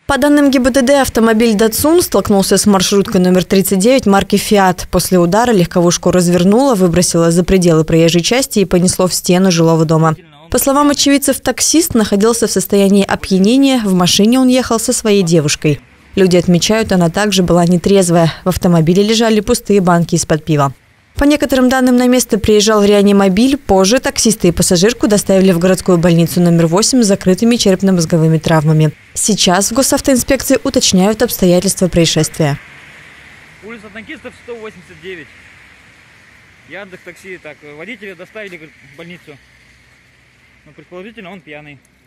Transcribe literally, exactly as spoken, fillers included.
По данным ГИБДД, автомобиль «Датсун» столкнулся с маршруткой номер тридцать девять марки «Фиат». После удара легковушку развернуло, выбросило за пределы проезжей части и понесло в стену жилого дома. По словам очевидцев, таксист находился в состоянии опьянения. В машине он ехал со своей девушкой. Люди отмечают, она также была нетрезвая. В автомобиле лежали пустые банки из-под пива. По некоторым данным, на место приезжал реанимобиль. Позже таксиста и пассажирку доставили в городскую больницу номер восемь с закрытыми черепно-мозговыми травмами. Сейчас в госавтоинспекции уточняют обстоятельства происшествия. Улица Танкистов, сто восемьдесят девять. Яндекс такси. Так, водителя доставили в больницу. Но предположительно он пьяный.